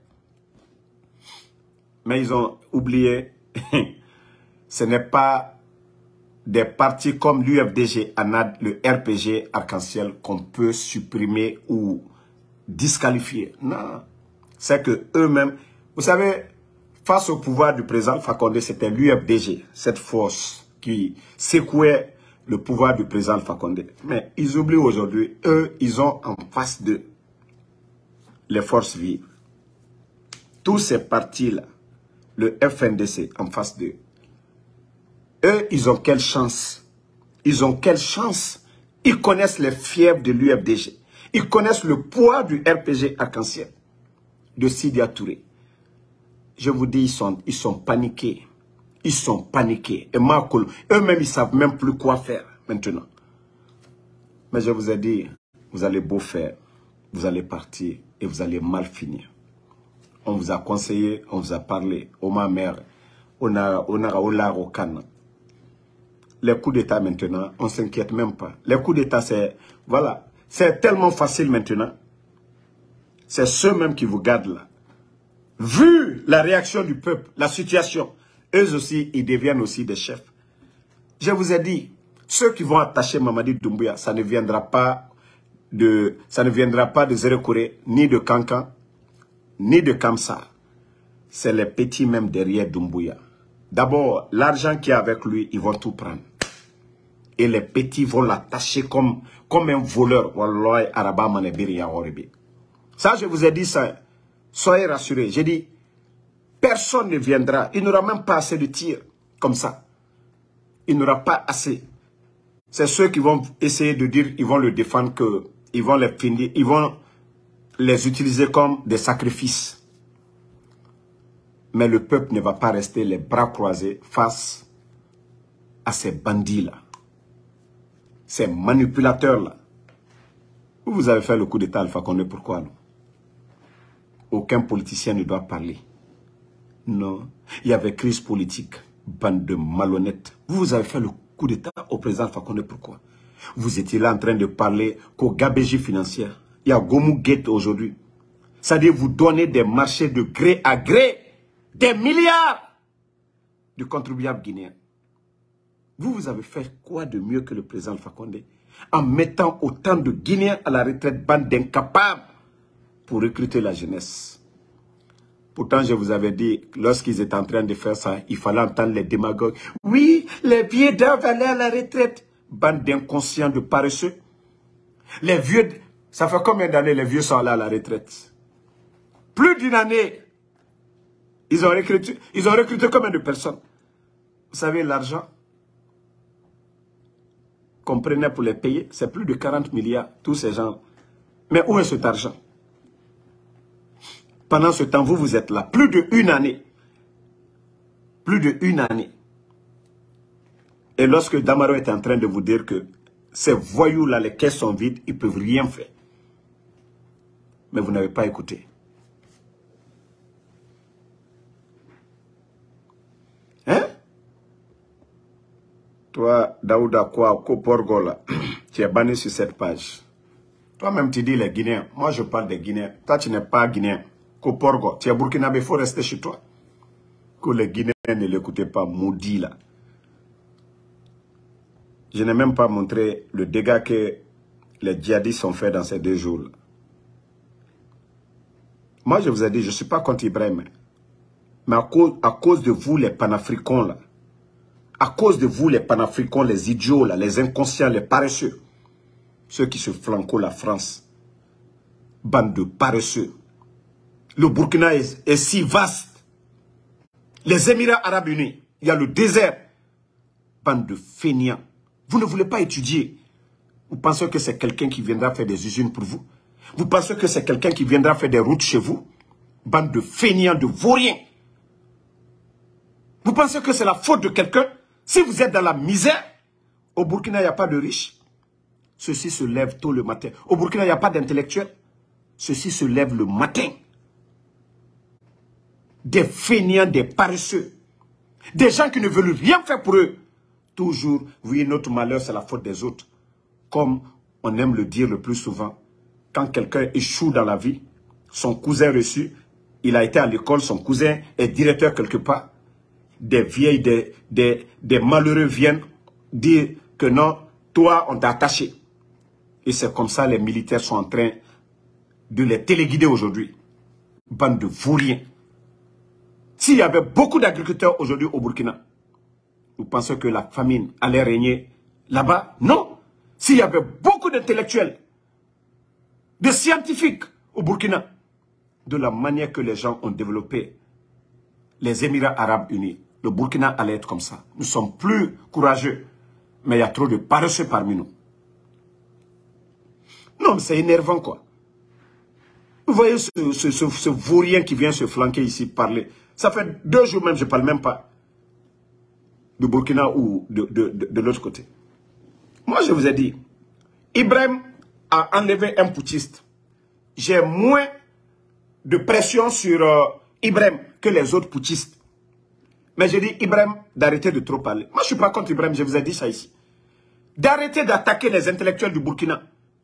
Mais ils ont oublié. Ce n'est pas des partis comme l'U F D G, ANAD, le R P G, Arc-en-Ciel qu'on peut supprimer ou disqualifier. Non. C'est que eux-mêmes, vous savez, face au pouvoir du président Alpha Condé, c'était l'U F D G, cette force qui secouait le pouvoir du président Alpha Condé. Mais ils oublient aujourd'hui, eux, ils ont en face d'eux les forces vives. Tous ces partis-là, le F N D C en face d'eux, eux, ils ont quelle chance? Ils ont quelle chance? Ils connaissent les fièvres de l'U F D G. Ils connaissent le poids du R P G Arc-en-Ciel, de Sidia Touré. Je vous dis, ils sont, ils sont paniqués. Ils sont paniqués. Et Marco, eux-mêmes, ils ne savent même plus quoi faire maintenant. Mais je vous ai dit, vous allez beau faire, vous allez partir et vous allez mal finir. On vous a conseillé, on vous a parlé. Oh ma mère, on a, on a, on a, au Cannes. Les coups d'État maintenant, on ne s'inquiète même pas. Les coups d'État, c'est, voilà, c'est tellement facile maintenant. C'est ceux-mêmes qui vous gardent là. Vu la réaction du peuple, la situation, eux aussi, ils deviennent aussi des chefs. Je vous ai dit, ceux qui vont attacher Mamadi Doumbouya, ça ne viendra pas de, ça ne viendra pas de Zérekouré, ni de Kankan, ni de Kamsa. C'est les petits même derrière Doumbouya. D'abord, l'argent qui est avec lui, ils vont tout prendre. Et les petits vont l'attacher comme, comme un voleur. Wallahi, Araba Manebiri Yaoribi. Ça, je vous ai dit ça. Soyez rassurés. J'ai dit, personne ne viendra. Il n'aura même pas assez de tirs comme ça. Il n'aura pas assez. C'est ceux qui vont essayer de dire, ils vont le défendre, que ils vont les finir, ils vont les utiliser comme des sacrifices. Mais le peuple ne va pas rester les bras croisés face à ces bandits-là. Ces manipulateurs-là. Vous avez fait le coup d'État Alpha Condé, pourquoi non? Aucun politicien ne doit parler. Non. Il y avait crise politique. Bande de malhonnêtes. Vous, vous avez fait le coup d'État au président Alpha Condé. Pourquoi? Vous étiez là en train de parler qu'au gabégie financière. Il y a Gomu Gate aujourd'hui. C'est-à-dire vous donnez des marchés de gré à gré, des milliards de contribuables guinéens. Vous, vous avez fait quoi de mieux que le président Alpha Condé en mettant autant de Guinéens à la retraite, bande d'incapables, pour recruter la jeunesse? Pourtant, je vous avais dit, lorsqu'ils étaient en train de faire ça, il fallait entendre les démagogues. Oui, les vieux doivent aller à la retraite. Bande d'inconscients, de paresseux. Les vieux, ça fait combien d'années les vieux sont allés à la retraite? Plus d'une année. Ils ont recruté, ils ont recruté combien de personnes? Vous savez, l'argent qu'on prenait pour les payer, c'est plus de quarante milliards, tous ces gens. Mais où est cet argent? Pendant ce temps, vous, vous êtes là. Plus d'une année. Plus d'une année. Et lorsque Damaro est en train de vous dire que ces voyous-là, les caisses sont vides, ils ne peuvent rien faire. Mais vous n'avez pas écouté. Hein? Toi, Daouda Kwa, Koporgo, là, tu es banni sur cette page. Toi-même, tu dis les Guinéens. Moi, je parle des Guinéens. Toi, tu n'es pas Guinéen. Koporgo, tu es Burkinabé, il faut rester chez toi. Que les Guinéens ne l'écoutaient pas, maudit là. Je n'ai même pas montré le dégât que les djihadistes ont fait dans ces deux jours. Moi, je vous ai dit, je ne suis pas contre Ibrahim. Mais à cause, à cause de vous, les panafricains, là, à cause de vous, les panafricains, les idiots, là, les inconscients, les paresseux, ceux qui se flanquent la France, bande de paresseux. Le Burkina est, est si vaste. Les Émirats Arabes Unis, il y a le désert. Bande de fainéants. Vous ne voulez pas étudier. Vous pensez que c'est quelqu'un qui viendra faire des usines pour vous? Vous pensez que c'est quelqu'un qui viendra faire des routes chez vous? Bande de fainéants, de vauriens. Vous pensez que c'est la faute de quelqu'un? Si vous êtes dans la misère, au Burkina, il n'y a pas de riches. Ceux-ci se lèvent tôt le matin. Au Burkina, il n'y a pas d'intellectuels. Ceux-ci se lèvent le matin. Des fainéants, des paresseux. Des gens qui ne veulent rien faire pour eux. Toujours, oui, notre malheur, c'est la faute des autres. Comme on aime le dire le plus souvent, quand quelqu'un échoue dans la vie, son cousin reçu, il a été à l'école, son cousin est directeur quelque part, des vieilles, des, des, des malheureux viennent dire que non, toi, on t'a attaché. Et c'est comme ça les militaires sont en train de les téléguider aujourd'hui. Bande de vauriens. S'il y avait beaucoup d'agriculteurs aujourd'hui au Burkina, vous pensez que la famine allait régner là-bas? Non. S'il y avait beaucoup d'intellectuels, de scientifiques au Burkina, de la manière que les gens ont développé les Émirats Arabes Unis, le Burkina allait être comme ça. Nous sommes plus courageux, mais il y a trop de paresseux parmi nous. Non, mais c'est énervant, quoi. Vous voyez ce, ce, ce, ce vaurien qui vient se flanquer ici, parler. Ça fait deux jours même, je ne parle même pas du Burkina ou de, de, de, de l'autre côté. Moi, je vous ai dit, Ibrahim a enlevé un putschiste. J'ai moins de pression sur euh, Ibrahim que les autres putschistes. Mais je dis, Ibrahim, d'arrêter de trop parler. Moi, je ne suis pas contre Ibrahim, je vous ai dit ça ici. D'arrêter d'attaquer les intellectuels du Burkina.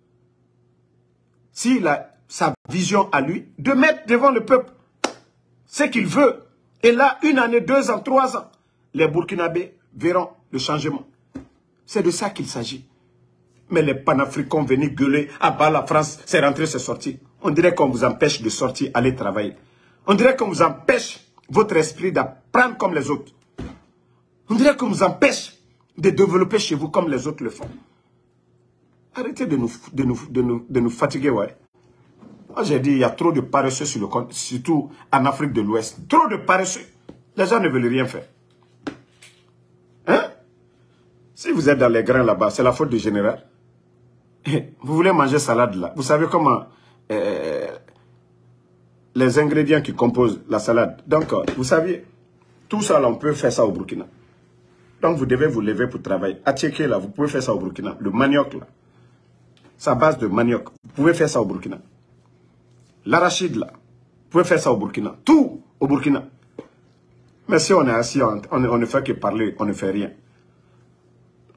S'il a sa vision à lui, de mettre devant le peuple ce qu'il veut. Et là, une année, deux ans, trois ans, les Burkinabés verront le changement. C'est de ça qu'il s'agit. Mais les panafricains venus gueuler, ah bah la France, c'est rentré, c'est sorti. On dirait qu'on vous empêche de sortir, aller travailler. On dirait qu'on vous empêche votre esprit d'apprendre comme les autres. On dirait qu'on vous empêche de développer chez vous comme les autres le font. Arrêtez de nous, de nous, de nous, de nous fatiguer, ouais. Moi, j'ai dit, il y a trop de paresseux sur le compte, surtout en Afrique de l'Ouest. Trop de paresseux. Les gens ne veulent rien faire. Hein? Si vous êtes dans les grains là-bas, c'est la faute du général. Vous voulez manger salade là. Vous savez comment euh, les ingrédients qui composent la salade. Donc, vous savez, tout ça là, on peut faire ça au Burkina. Donc, vous devez vous lever pour travailler. À Tchéké là, vous pouvez faire ça au Burkina. Le manioc là, sa base de manioc, vous pouvez faire ça au Burkina. L'arachide là, vous pouvez faire ça au Burkina. Tout au Burkina. Mais si on est assis, on, on, on ne fait que parler, on ne fait rien.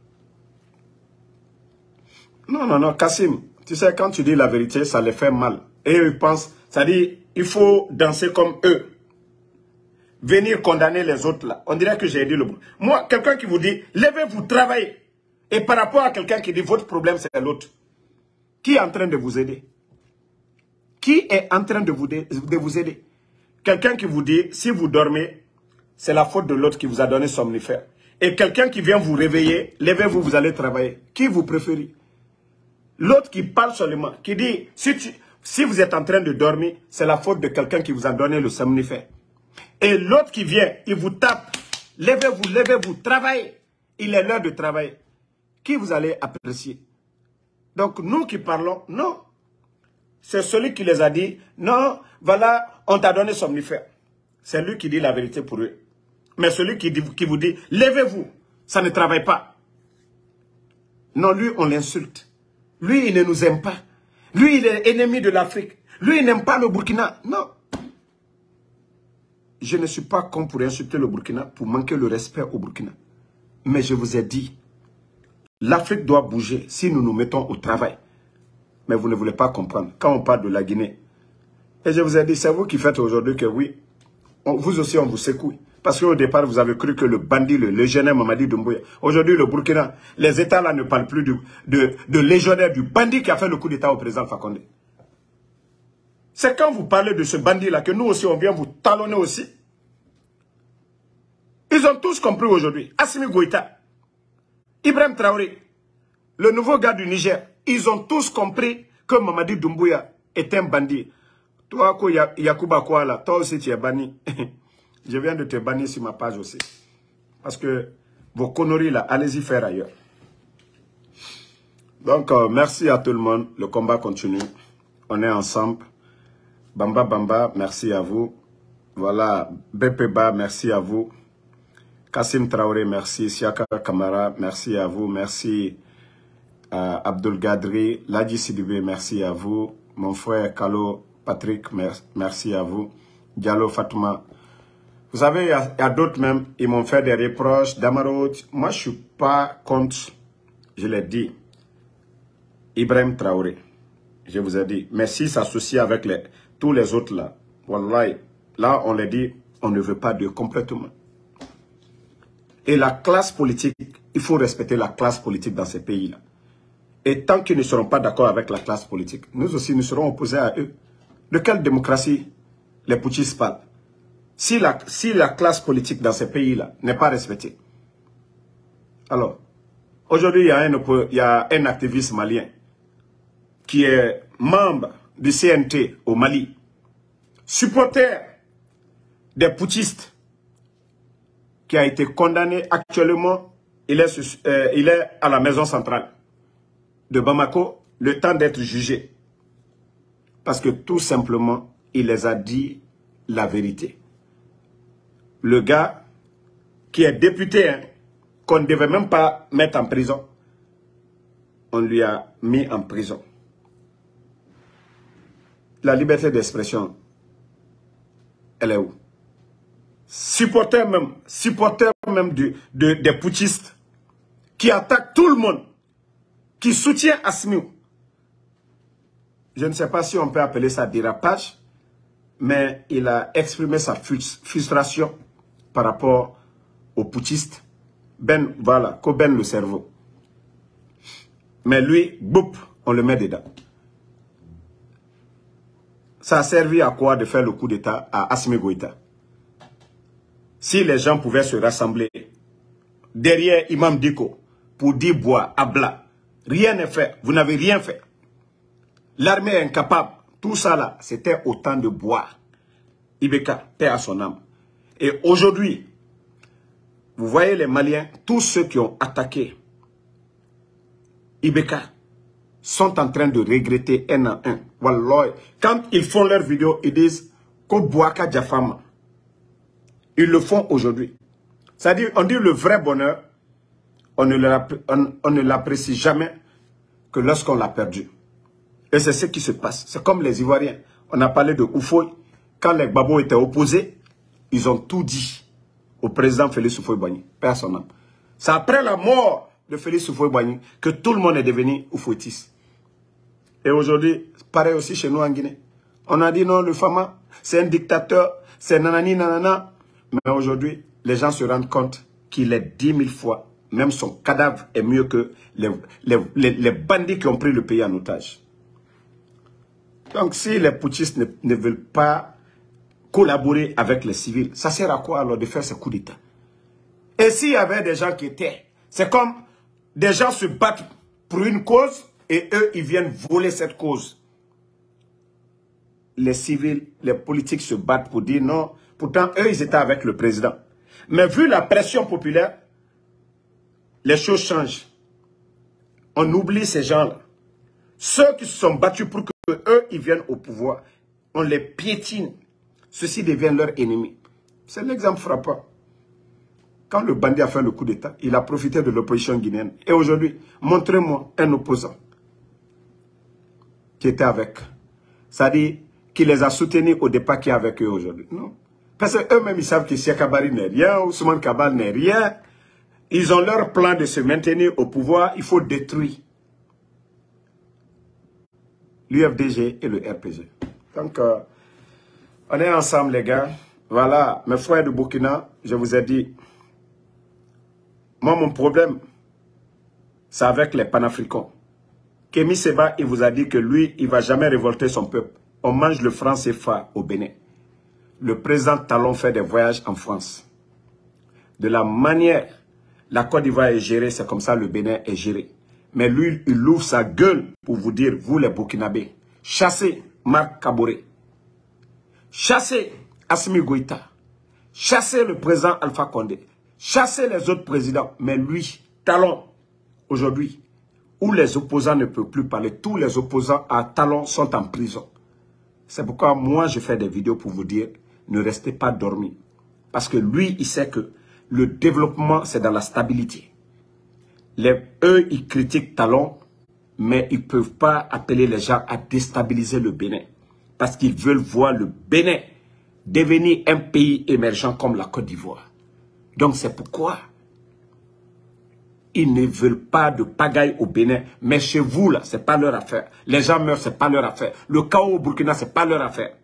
Non, non, non, Kassim, tu sais, quand tu dis la vérité, ça les fait mal. Et eux, ils pensent, ça dit, il faut danser comme eux. Venir condamner les autres là. On dirait que j'ai dit le bon. Moi, quelqu'un qui vous dit, levez-vous, travaillez. Et par rapport à quelqu'un qui dit, votre problème, c'est l'autre. Qui est en train de vous aider? Qui est en train de vous, de, de vous aider? Quelqu'un qui vous dit, si vous dormez, c'est la faute de l'autre qui vous a donné somnifère. Et quelqu'un qui vient vous réveiller, levez-vous, vous allez travailler. Qui vous préférez? L'autre qui parle seulement, qui dit, si, tu, si vous êtes en train de dormir, c'est la faute de quelqu'un qui vous a donné le somnifère. Et l'autre qui vient, il vous tape. Levez-vous, levez-vous, travaillez. Il est l'heure de travailler. Qui vous allez apprécier? Donc nous qui parlons, non. C'est celui qui les a dit, non, voilà, on t'a donné somnifère. C'est lui qui dit la vérité pour eux. Mais celui qui, dit, qui vous dit, levez-vous, ça ne travaille pas. Non, lui, on l'insulte. Lui, il ne nous aime pas. Lui, il est ennemi de l'Afrique. Lui, il n'aime pas le Burkina. Non. Je ne suis pas con pour insulter le Burkina, pour manquer le respect au Burkina. Mais je vous ai dit, l'Afrique doit bouger si nous nous mettons au travail. Mais vous ne voulez pas comprendre. Quand on parle de la Guinée, et je vous ai dit, c'est vous qui faites aujourd'hui que oui, on, vous aussi on vous secoue. Parce qu'au départ, vous avez cru que le bandit, le légionnaire Mamadi Doumbouya, aujourd'hui le Burkina, les États là ne parlent plus du, de, de légionnaire, du bandit qui a fait le coup d'État au président Fakonde. C'est quand vous parlez de ce bandit-là que nous aussi, on vient vous talonner aussi. Ils ont tous compris aujourd'hui. Assimi Goïta, Ibrahim Traoré, le nouveau gars du Niger, ils ont tous compris que Mamadi Doumbouya est un bandit. Toi, Yacouba Kouala, toi aussi tu es banni. Je viens de te bannir sur ma page aussi. Parce que vos conneries là, allez-y faire ailleurs. Donc, euh, merci à tout le monde. Le combat continue. On est ensemble. Bamba Bamba, merci à vous. Voilà, Bepeba, merci à vous. Kassim Traoré, merci. Siaka Kamara, merci à vous. Merci à Abdul Gadri. Ladji Sidibé, merci à vous. Mon frère Kalo Patrick, merci à vous. Diallo Fatouma. Vous savez, il y a, a d'autres même, ils m'ont fait des reproches. Damaro, moi je ne suis pas contre, je l'ai dit, Ibrahim Traoré. Je vous ai dit. Mais s'il s'associe avec les, tous les autres là, wallahi, là on les dit, on ne veut pas de complètement. Et la classe politique, il faut respecter la classe politique dans ces pays-là. Et tant qu'ils ne seront pas d'accord avec la classe politique, nous aussi nous serons opposés à eux. De quelle démocratie les putschistes parlent? Si la, si la classe politique dans ces pays-là n'est pas respectée. Alors, aujourd'hui, il y a un, il y a un activiste malien qui est membre du C N T au Mali, supporter des putschistes, qui a été condamné actuellement, il est, euh, il est à la maison centrale de Bamako, le temps d'être jugé. Parce que tout simplement, il les a dit la vérité. Le gars qui est député, hein, qu'on ne devait même pas mettre en prison, on lui a mis en prison. La liberté d'expression, elle est où? Supporter même, supporter même de, de, des putschistes qui attaquent tout le monde, qui soutient Assimi. Je ne sais pas si on peut appeler ça dérapage, mais il a exprimé sa frustration par rapport aux putschistes. Ben, voilà, qu'au ben le cerveau. Mais lui, boum, on le met dedans. Ça a servi à quoi de faire le coup d'État à Assimi Goïta? Si les gens pouvaient se rassembler derrière Imam Diko pour dire bois, abla, rien n'est fait, vous n'avez rien fait. L'armée est incapable, tout ça là, c'était autant de bois. Ibeka, paix à son âme. Et aujourd'hui, vous voyez les Maliens, tous ceux qui ont attaqué Ibeka sont en train de regretter un à un. Wallah, quand ils font leurs vidéos, ils disent qu'au Bouaka Diafama. Ils le font aujourd'hui. C'est-à-dire, on dit le vrai bonheur, on ne l'apprécie jamais que lorsqu'on l'a perdu. Et c'est ce qui se passe. C'est comme les Ivoiriens. On a parlé de Houphouët. Quand les Babos étaient opposés, ils ont tout dit au président Félix Houphouët-Boigny. Père son âme. C'est après la mort de de Félix Houphouët-Boigny, que tout le monde est devenu oufouettiste. Et aujourd'hui, pareil aussi chez nous en Guinée. On a dit non, le Fama, c'est un dictateur, c'est nanani nanana. Mais aujourd'hui, les gens se rendent compte qu'il est dix mille fois, même son cadavre est mieux que les, les, les, les bandits qui ont pris le pays en otage. Donc si les putschistes ne, ne veulent pas collaborer avec les civils, ça sert à quoi alors de faire ce coup d'État? Et s'il y avait des gens qui étaient, c'est comme des gens se battent pour une cause et eux, ils viennent voler cette cause. Les civils, les politiques se battent pour dire non. Pourtant, eux, ils étaient avec le président. Mais vu la pression populaire, les choses changent. On oublie ces gens-là. Ceux qui se sont battus pour que eux, ils viennent au pouvoir, on les piétine. Ceux-ci deviennent leurs ennemis. C'est l'exemple frappant. Quand le bandit a fait le coup d'État, il a profité de l'opposition guinéenne. Et aujourd'hui, montrez-moi un opposant qui était avec. C'est-à-dire qui les a soutenus au départ qui est avec eux aujourd'hui. Non. Parce qu'eux-mêmes, ils savent que Cheikh Kabari n'est rien, Ousmane Kabal n'est rien. Ils ont leur plan de se maintenir au pouvoir. Il faut détruire l'U F D G et le R P G. Donc, euh, on est ensemble, les gars. Voilà, mes frères de Burkina, je vous ai dit, moi, mon problème, c'est avec les panafricains. Kémy Seba, il vous a dit que lui, il ne va jamais révolter son peuple. On mange le franc C F A au Bénin. Le président Talon fait des voyages en France. De la manière, la Côte d'Ivoire est gérée, c'est comme ça le Bénin est géré. Mais lui, il ouvre sa gueule pour vous dire, vous les Burkinabés, chassez Marc Kaboré, chassez Assimi Goïta, chassez le président Alpha Condé, chassez les autres présidents. Mais lui, Talon, aujourd'hui, où les opposants ne peuvent plus parler, tous les opposants à Talon sont en prison. C'est pourquoi moi, je fais des vidéos pour vous dire, ne restez pas dormis. Parce que lui, il sait que le développement, c'est dans la stabilité. Les, eux, ils critiquent Talon, mais ils ne peuvent pas appeler les gens à déstabiliser le Bénin. Parce qu'ils veulent voir le Bénin devenir un pays émergent comme la Côte d'Ivoire. Donc c'est pourquoi ils ne veulent pas de pagaille au Bénin. Mais chez vous, là, ce n'est pas leur affaire. Les gens meurent, ce n'est pas leur affaire. Le chaos au Burkina, ce n'est pas leur affaire.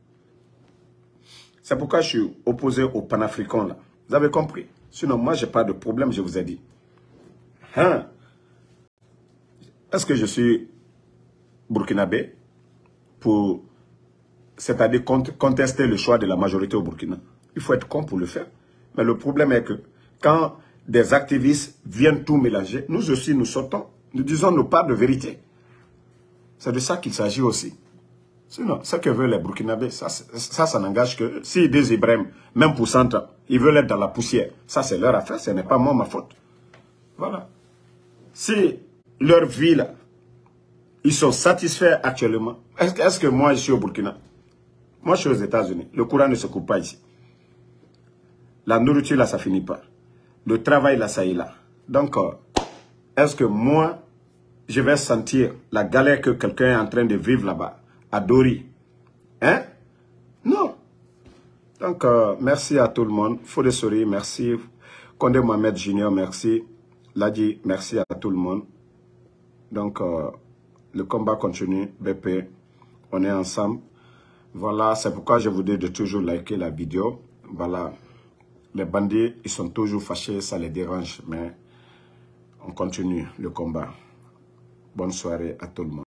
C'est pourquoi je suis opposé aux panafricains, là. Vous avez compris? Sinon, moi, je n'ai pas de problème, je vous ai dit. Hein? Est-ce que je suis burkinabé pour, c'est-à-dire contester le choix de la majorité au Burkina? Il faut être con pour le faire. Mais le problème est que quand des activistes viennent tout mélanger, nous aussi nous sortons, nous disons nos parts de vérité. C'est de ça qu'il s'agit aussi. Sinon, ce que veulent les Burkinabés, ça, ça, ça n'engage que s'ils disent Ibrahim, même pour cent ans, ils veulent être dans la poussière. Ça, c'est leur affaire, ce n'est pas moi ma faute. Voilà. Si leur vie, là, ils sont satisfaits actuellement, est-ce est-ce que moi, je suis au Burkina? Moi, je suis aux États-Unis. Le courant ne se coupe pas ici. La nourriture, là, ça finit pas. Le travail, là, ça y est là. Donc, euh, est-ce que moi, je vais sentir la galère que quelqu'un est en train de vivre là-bas, à Dori? Hein? Non. Donc, euh, merci à tout le monde. Fodé Sori, merci. Condé Mohamed Junior, merci. Ladji, merci à tout le monde. Donc, euh, le combat continue. B P, on est ensemble. Voilà, c'est pourquoi je vous dis de toujours liker la vidéo. Voilà. Les bandits, ils sont toujours fâchés, ça les dérange. Mais on continue le combat. Bonne soirée à tout le monde.